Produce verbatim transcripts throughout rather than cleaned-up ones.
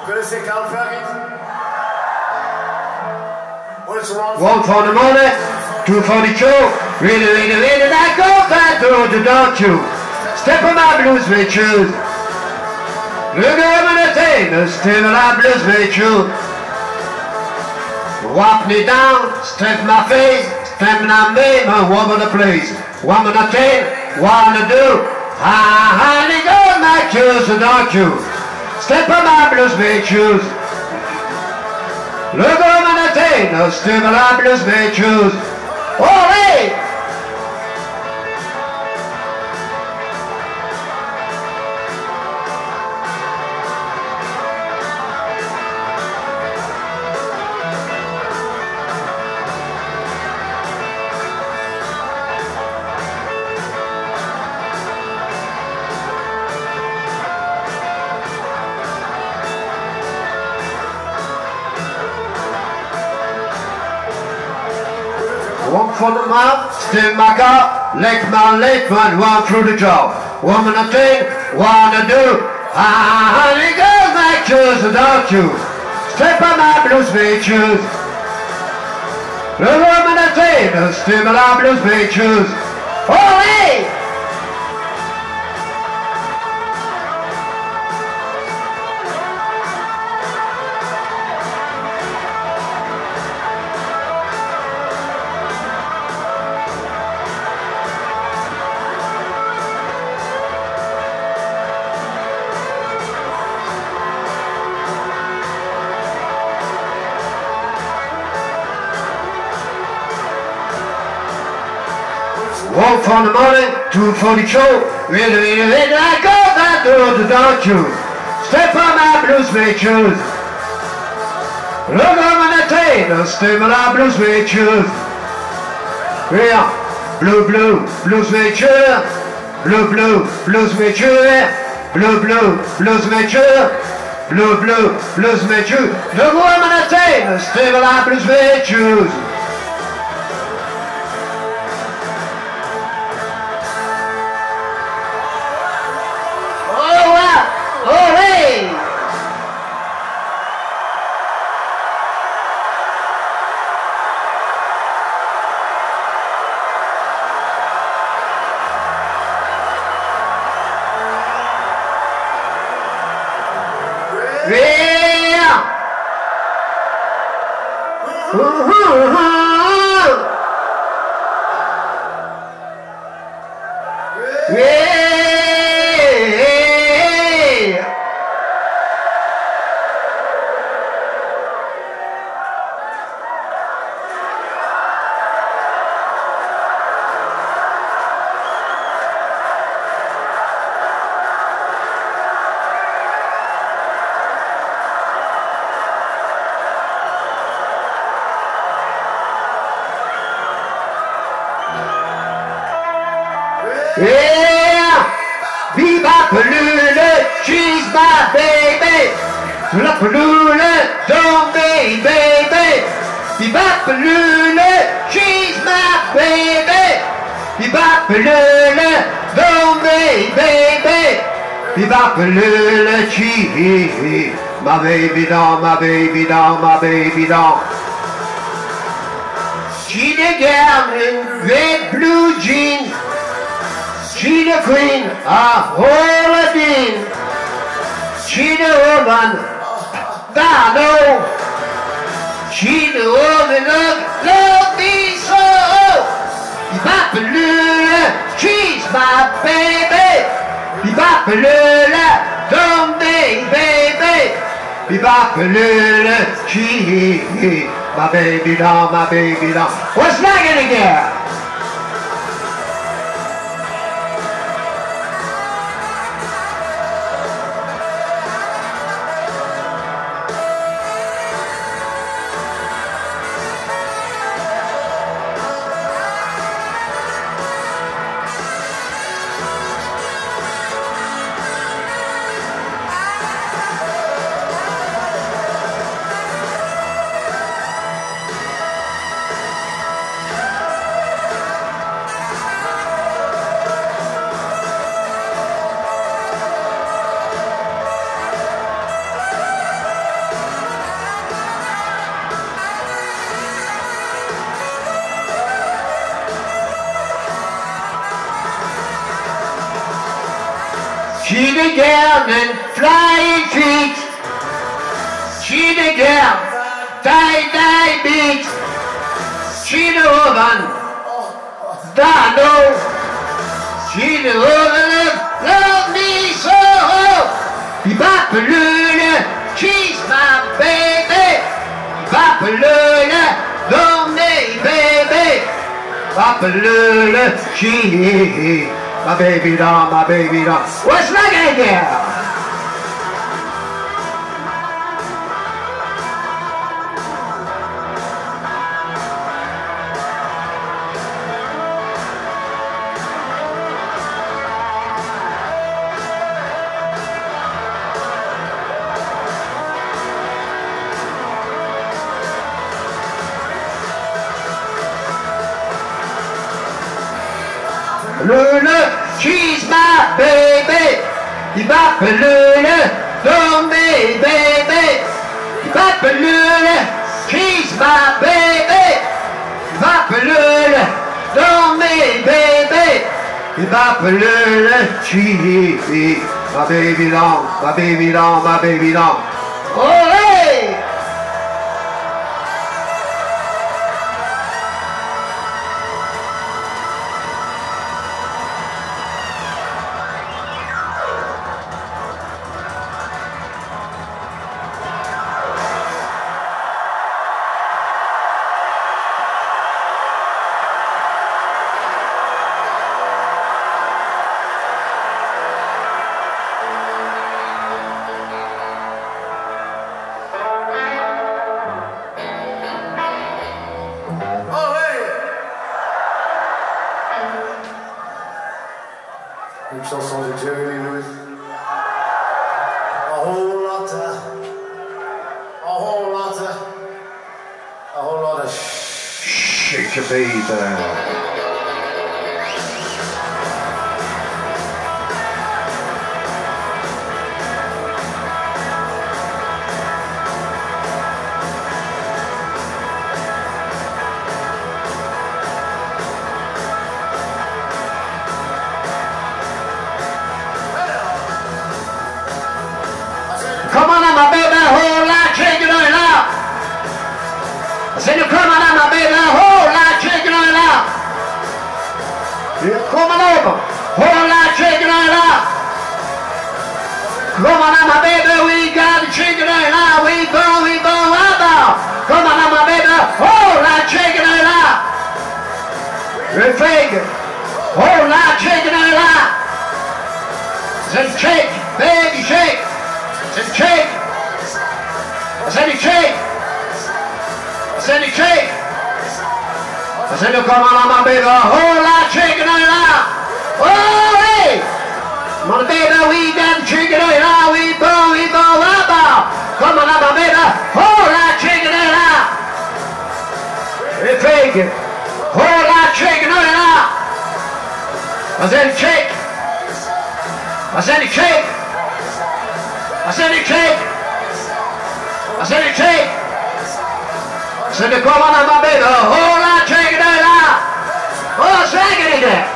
Connaissez Carl Perkins? One for the money, two for the show. Really, really, really, that goes that door, don't you? Step on my blues, may choose. Look at him in the thing, step on my blues, may choose. Walk me down, step my face, step my name, and woman the place. Woman the thing, what to do? Ah, honey, go, my choose, don't you? Step on my blues, may choose. Look over the thing, no stable blues may choose. Olé! One for the mouth, still my gut, lick my lip and one through the jaw. Woman a thing, one to do. Ah, honey, girls like choose, don't you? Step on my blues, may choose. The woman a thing, still my blues, may choose. Olé! One for the money, two for the show. Really, really, really, I go that door, don't you? Step on my blues, may choose. Look over the table, step on my blues, may choose. Yeah, blue, blue, blues, may choose. Blue, blue, blues, may choose. Blue, blue, blues, may choose. Blue, blue, blues, may choose. Look over the table, step on my blues, may choose. Yeah! Yeah! Yeah! Viva Palula, she's my baby. La Palula, don't be baby. Viva Palula, she's my baby. Viva Palula, don't be baby. Viva Palula, she, my baby doll, my baby doll, my baby doll. She the girl in red blue jeans. She the queen of Aladdin. She the woman that I know. She the woman that love me so. Bapalula, she's my baby. Bapalula, don't be baby. Bapalula, she, my baby doll, my baby doll. What's that gonna get? Schiene gern en flying feet. Schiene gern, die, die beat. Schiene oven, da no. Schiene oven, love me so. Bapelule, she's my baby. Bapelule, don't me baby. Bapelule, she, my baby doll, my baby doll. What's like it there? Lulu, she's my baby. Bapelule, don't me baby. Bapelule, she's my baby. Bapelule, don't me baby. Bapelule, she, my baby doll, my baby doll, my baby doll. Oh hey! Une chanson de Jerry Lee Lewis. A whole lot of, a whole lot of, a whole lot of Shake your baby. Come on, my baby, whole lot chicken on it out. I said, you come on, my baby, whole lot chicken on it out. You come on over, whole lot chicken on it out. Come on, my baby, we got the chicken on it out. We go, we go, we go. Come on, my baby, whole lot chicken on it out. We're faking, whole lot chicken on it out. Said shake, baby, shake. I said shake. I said you shake. I said you shake. I said you come on, my baby, a whole lot chicken on it out. Oh hey! My baby, we got chicken on it out. We go, we go, we go. Come on, my baby, whole lot chicken on it out. We're faking. Whole lot chicken on it out. I said shake. I said you shake. I said it shake. I said it shake. I said come on, my baby, a whole lot shaking it out. Oh, shaking it there.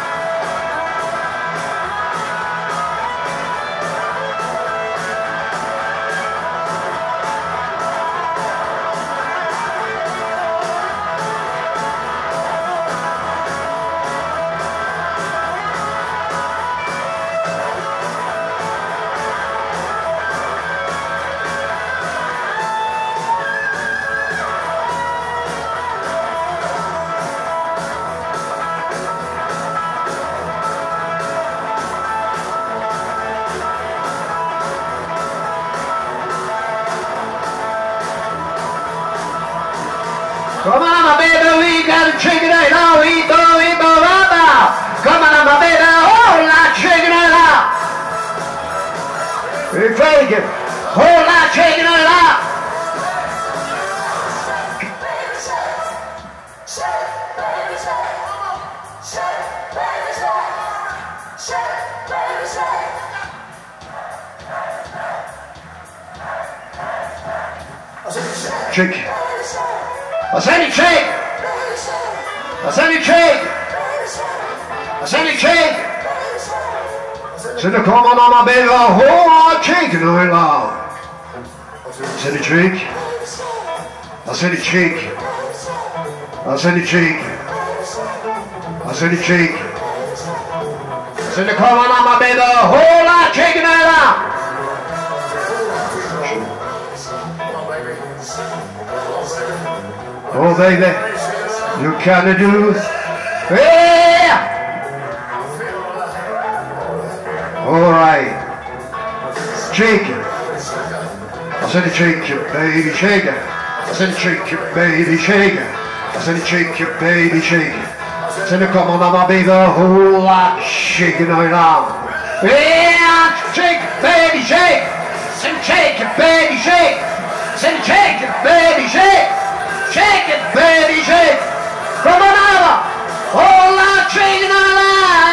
Come on, my baby, we got a chicken and all we go, we go out. Come on, my baby, whole lot chicken and out. We faking, whole lot chicken and out. Chicken. I said it shake. I said it shake. I said it shake. C'est le commandant ma belle, oh, chicken, oh là. C'est le trick. I said the cheek. I said the cheek. I said the cheek. I said the commandant ma belle, oh la chicken, oh là. Oh baby, you can do. Yeah. All right. Shake it. I said shake it, baby, shake it. I said shake it, baby, shake it. I said shake it, baby, shake it. I said come on, my baby, a whole lot shaking around. Yeah, shake it, baby, shake. I said shake it, baby, shake. I said shake it, baby, shake. Shake it, baby, shake. Come on over. Whole lot shaking around.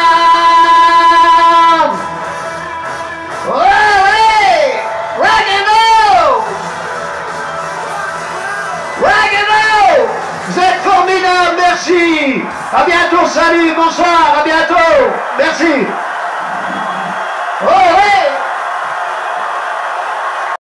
Vous êtes formidables, merci. À bientôt, salut, bonsoir, à bientôt. Merci. Oh, ouais.